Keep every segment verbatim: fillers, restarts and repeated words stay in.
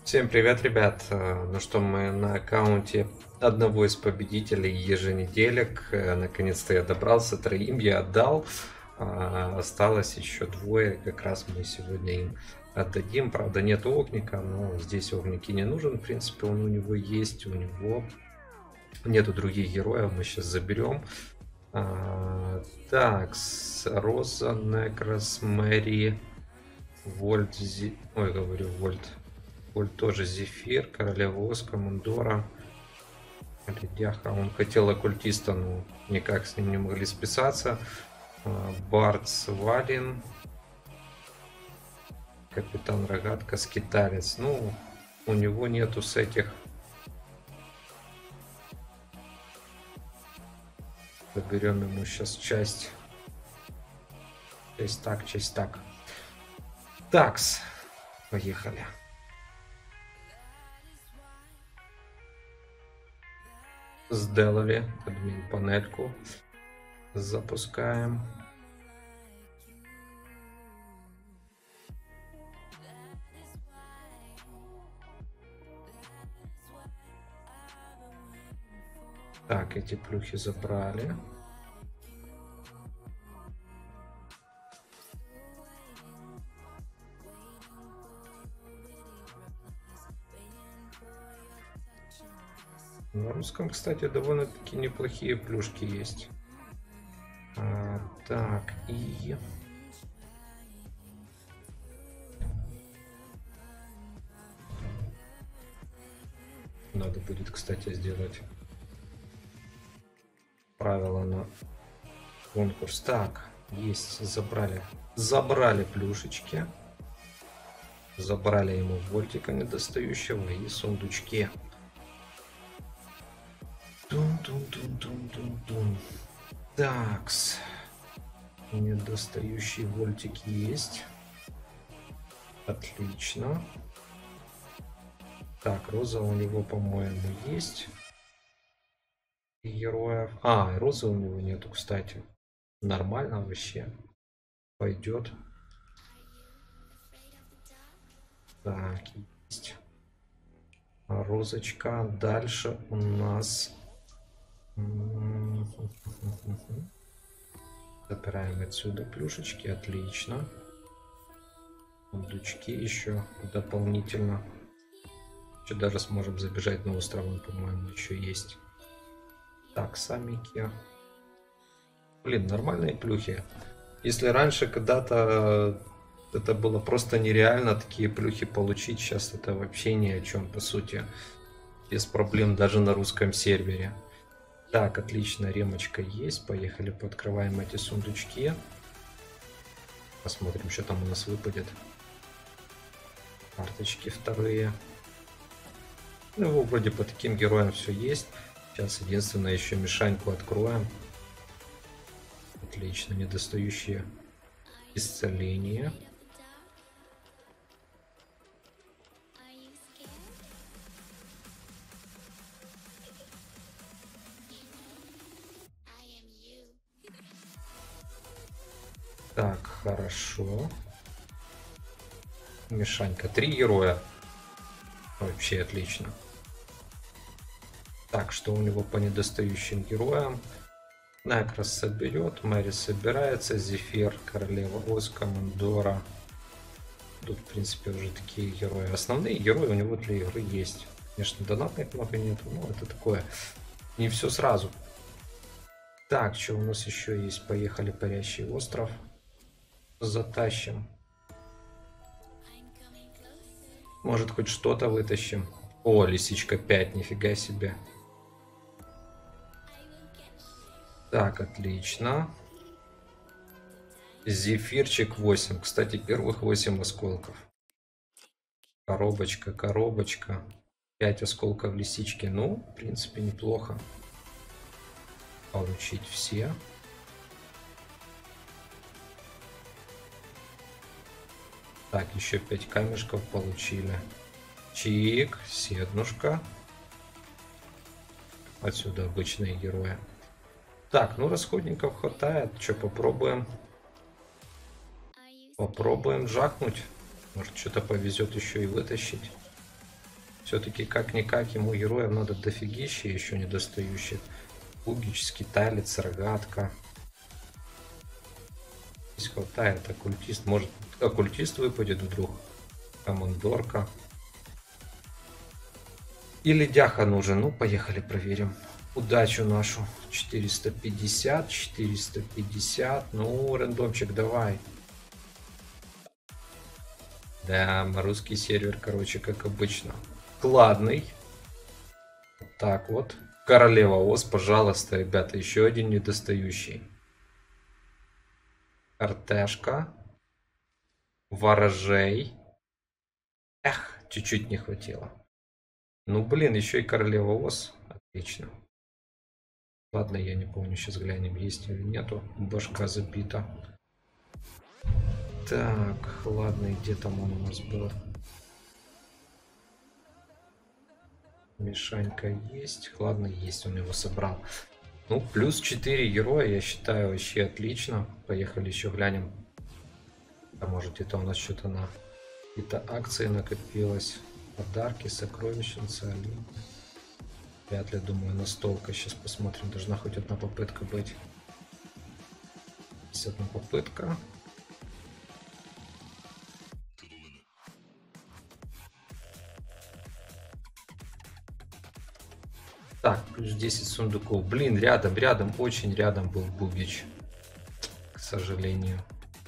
Всем привет, ребят! Э, Ну что, мы на аккаунте одного из победителей еженеделек. Э, Наконец-то я добрался, троим я отдал. А, Осталось еще двое, как раз мы сегодня им отдадим. Правда, нет огника, но здесь огники не нужен. В принципе, он у него есть, у него нету других героев, мы сейчас заберем. А, Так, с Роза, Некрос, Мэри, Вольт, Зи... Ой, говорю, Вольт. Вольт тоже Зефир, Королева Оска, Мандора. Ледяха. Он хотел оккультиста, но никак с ним не могли списаться. А, Бард Свалин. Капитан Рогатка, Скиталец. Ну, у него нету с этих. Заберем ему сейчас часть. Часть так, часть так. Такс. Поехали. Сделали админ панельку. Запускаем. Так, эти плюхи забрали. На русском, кстати, довольно-таки неплохие плюшки есть. А, так, и... Надо будет, кстати, сделать правила на конкурс. Так, есть, забрали. Забрали плюшечки. Забрали ему вольтика недостающего и сундучки. Тун-тун-тун-тун-тун-тун. Такс. Недостающий вольтик есть. Отлично. Так, Роза у него, по-моему, есть. И героев. А, Розы у него нету, кстати. Нормально вообще. Пойдет. Так, есть. Розочка. Дальше у нас... Забираем отсюда плюшечки. Отлично. Сундучки еще дополнительно. Еще даже сможем забежать на остров, по-моему, еще есть. Так, самики. Блин, нормальные плюхи. Если раньше когда-то это было просто нереально такие плюхи получить, сейчас это вообще ни о чем, по сути. Без проблем даже на русском сервере. Так, отлично, ремочка есть. Поехали, пооткрываем эти сундучки. Посмотрим, что там у нас выпадет. Карточки вторые. Ну, вроде по таким героям все есть. Сейчас единственное еще мешаньку откроем. Отлично, недостающие исцеление. Так, хорошо. Мешанька. Три героя. Вообще отлично. Так, что у него по недостающим героям? Некрос соберет, Мэри собирается, Зефир, Королева Оска, Мандора. Тут, в принципе, уже такие герои. Основные герои у него для игры есть. Конечно, донатных много нету, но это такое. Не все сразу. Так, что у нас еще есть? Поехали, Парящий остров. Затащим. Может, хоть что-то вытащим. О, лисичка пять, нифига себе. Так, отлично. Зефирчик восемь. Кстати, первых восемь осколков. Коробочка, коробочка. пять осколков лисички. Ну, в принципе, неплохо. Получить все. Так, еще пять камешков получили. Чик, седнушка. Отсюда обычные герои. Так, ну расходников хватает. Что, попробуем? Попробуем жахнуть. Может, что-то повезет еще и вытащить. Все-таки как-никак ему героев надо дофигища еще недостающих. Пугич, скиталец, рогатка. Здесь хватает. Оккультист. Может, оккультист выпадет вдруг. Командорка. Или дяха нужен. Ну, поехали проверим. Удачу нашу. четыреста пятьдесят, четыреста пятьдесят. Ну, рандомчик, давай. Да, русский сервер, короче, как обычно. Кладный. Вот так вот. Королева Оз, пожалуйста, ребята, еще один недостающий. Артешка. Ворожей. Эх, чуть-чуть не хватило. Ну, блин, еще и Королева Оз. Отлично. Ладно, я не помню, сейчас глянем, есть или нету. Башка забита. Так, ладно, где там он у нас был? Мишанька есть. Ладно, есть, он его собрал. Ну, плюс четыре героя, я считаю, вообще отлично. Поехали еще глянем. А может, это у нас что-то на какие-то акции накопилось. Подарки, сокровищница, Олимп. Вряд ли, думаю, настолка. Сейчас посмотрим. Должна хоть одна попытка быть. Есть одна попытка. Так, плюс десять сундуков. Блин, рядом, рядом, очень рядом был Бугич. К сожалению.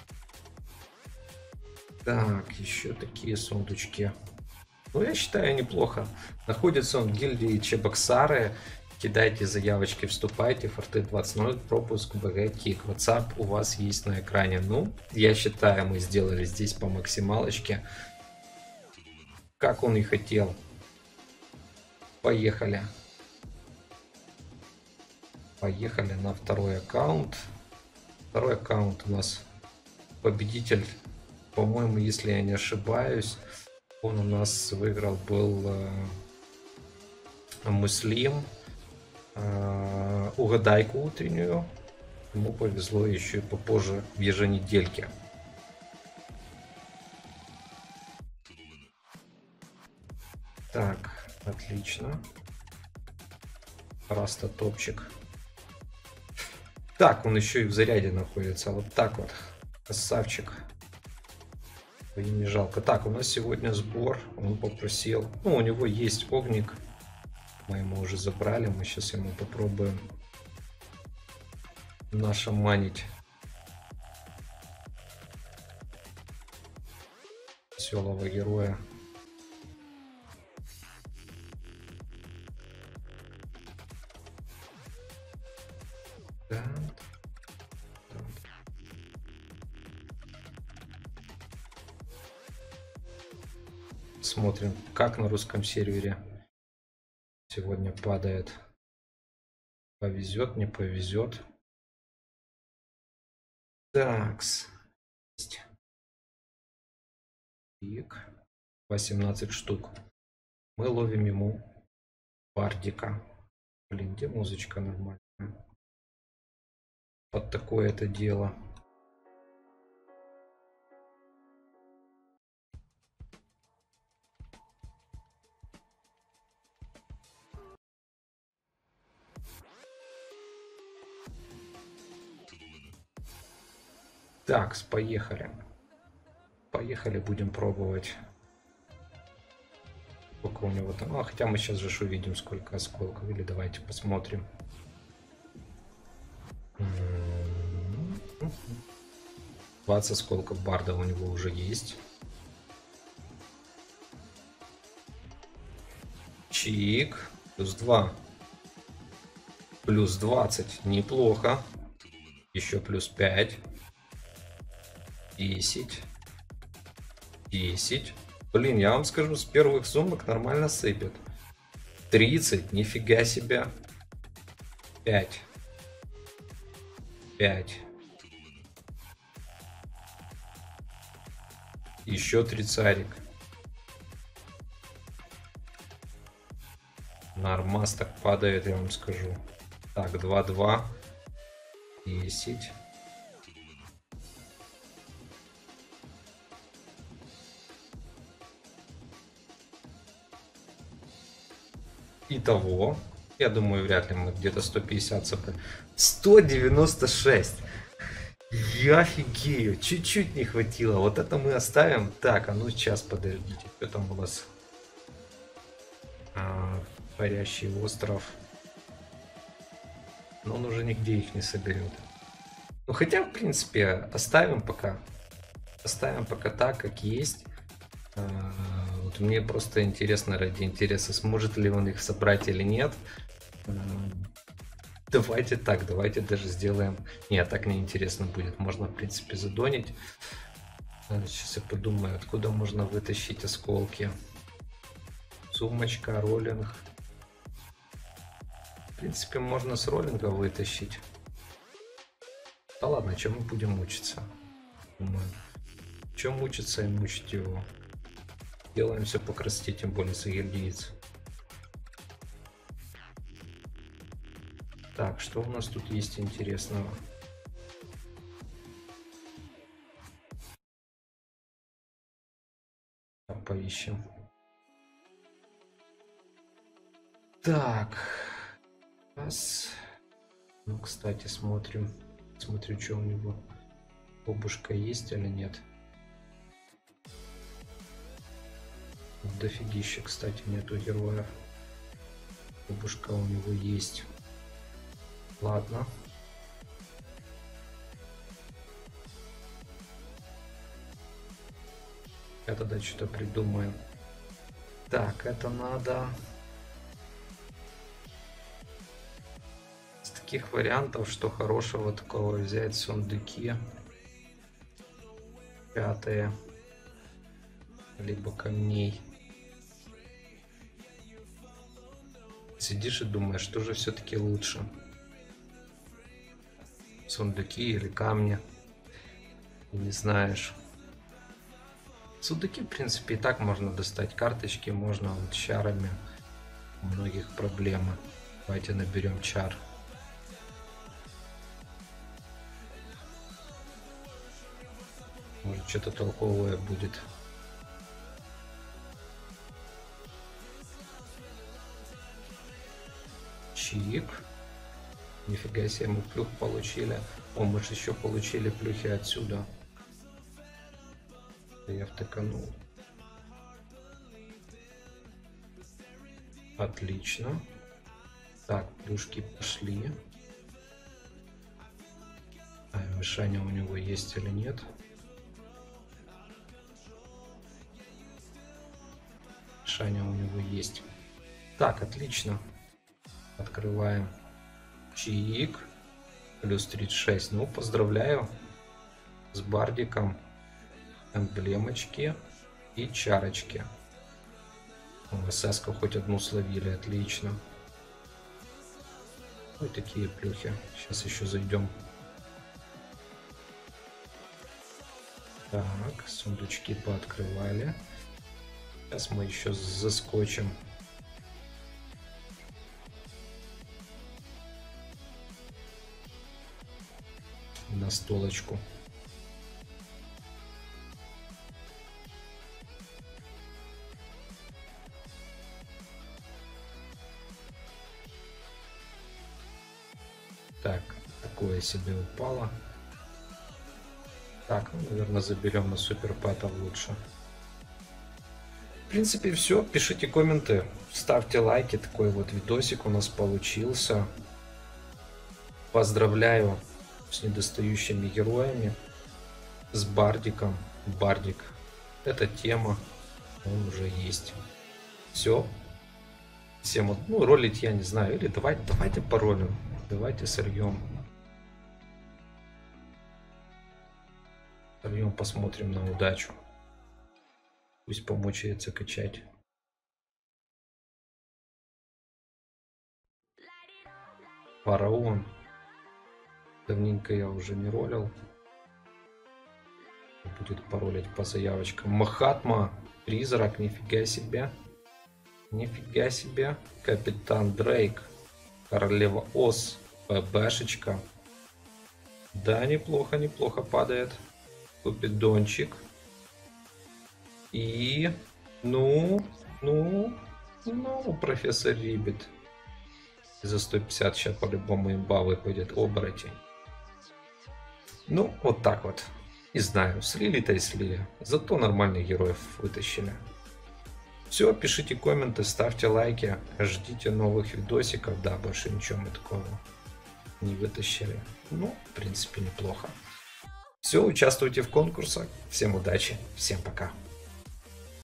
Так, еще такие сундучки. Ну, я считаю, неплохо. Находится он в гильдии Чебоксары. Кидайте заявочки, вступайте. Форты двадцать ноль, пропуск, БГ, кик. WhatsApp у вас есть на экране. Ну, я считаю, мы сделали здесь по максималочке. Как он и хотел. Поехали. Поехали на второй аккаунт. Второй аккаунт у нас победитель. По-моему, если я не ошибаюсь, он у нас выиграл был э, Муслим. Э, угадайку утреннюю. Ему повезло еще и попозже в еженедельке. Так, отлично. Раста топчик. Так, он еще и в заряде находится. Вот так вот. Красавчик. И не жалко. Так, у нас сегодня сбор. Он попросил. Ну, у него есть огник. Мы ему уже забрали. Мы сейчас ему попробуем нашаманить веселого героя. Да. Смотрим, как на русском сервере сегодня падает. Повезет, не повезет. Такс. восемнадцать штук. Мы ловим ему бардика. Блин, где музычка нормальная? Под такое это дело. Так, поехали. Поехали, будем пробовать. Сколько у него там. А, хотя мы сейчас же увидим, сколько осколков. Или давайте посмотрим. двадцать осколков барда у него уже есть. Чик. Плюс два. Плюс двадцать. Неплохо. Еще плюс пять. десять. десять. Блин, я вам скажу, с первых сумок нормально сыпет. тридцать. Нифига себе. пять. пять. Еще тридцатик. Нормас так падает, я вам скажу. Так, два два. десять. Итого, я думаю, вряд ли мы где-то сто пятьдесят собрали. сто девяносто шесть! Я офигею, чуть-чуть не хватило. Вот это мы оставим. Так, а ну сейчас, подождите, что там у вас? А, парящий остров. Но он уже нигде их не соберет. Ну хотя, в принципе, оставим пока. Оставим пока так, как есть. А, вот мне просто интересно, ради интереса, сможет ли он их собрать или нет. А, давайте так, давайте даже сделаем... Нет, так неинтересно будет. Можно, в принципе, задонить. Сейчас я подумаю, откуда можно вытащить осколки. Сумочка, роллинг. В принципе, можно с роллинга вытащить. Да ладно, чем мы будем мучиться? Думаю, чем мучиться и мучить его? Делаем все по красоте, тем более с гильдиец. Так, что у нас тут есть интересного? Поищем. Так. Раз. Ну, кстати, смотрим. Смотрю, что у него. Обушка есть или нет. Дофигища, кстати, нету героя. Обушка у него есть. Ладно. Я тогда что-то придумаю. Так, это надо... С таких вариантов, что хорошего такого взять, сундуки. Пятое. Либо камней. Сидишь и думаешь, что же все-таки лучше? Сундуки или камни? Не знаешь. Сундуки, в принципе, и так можно достать. Карточки можно вот чарами. У многих проблемы. Давайте наберем чар. Может, что-то толковое будет. Чик. Нифига себе, мы плюх получили. О, мы же еще получили плюхи отсюда. Я втыканул. Отлично. Так, плюшки пошли. А мишаня у него есть или нет? Мишаня у него есть. Так, отлично. Открываем. Чик. Плюс тридцать шесть. Ну, поздравляю с бардиком. Эмблемочки и чарочки. СС-ку хоть одну словили, отлично. Вот такие плюхи. Сейчас еще зайдем. Так, сундучки пооткрывали. Сейчас мы еще заскочим. На столочку. Так, такое себе упало. Так, ну, наверное, заберем на супер пэтов лучше. В принципе, все. Пишите комменты, ставьте лайки. Такой вот видосик у нас получился. Поздравляю с недостающими героями. С бардиком. Бардик. Это тема. Он уже есть. Все. Всем, ну, ролить я не знаю. Или давайте, давайте поролим. Давайте сольем. Сольем, посмотрим на удачу. Пусть помучается качать. Фараон. Давненько я уже не ролил. Будет паролить по заявочкам. Махатма. Призрак. Нифига себе. Нифига себе. Капитан Дрейк. Королева Ос. ПБшечка. Да, неплохо, неплохо падает. Купидончик. И... Ну... Ну... Ну, профессор Риббит. За сто пятьдесят сейчас по-любому имба выпадет оборотень. Ну, вот так вот. Не знаю, слили-то и слили. Зато нормальных героев вытащили. Все, пишите комменты, ставьте лайки, ждите новых видосиков. Да, больше ничего мы такого не вытащили. Ну, в принципе, неплохо. Все, участвуйте в конкурсах. Всем удачи, всем пока.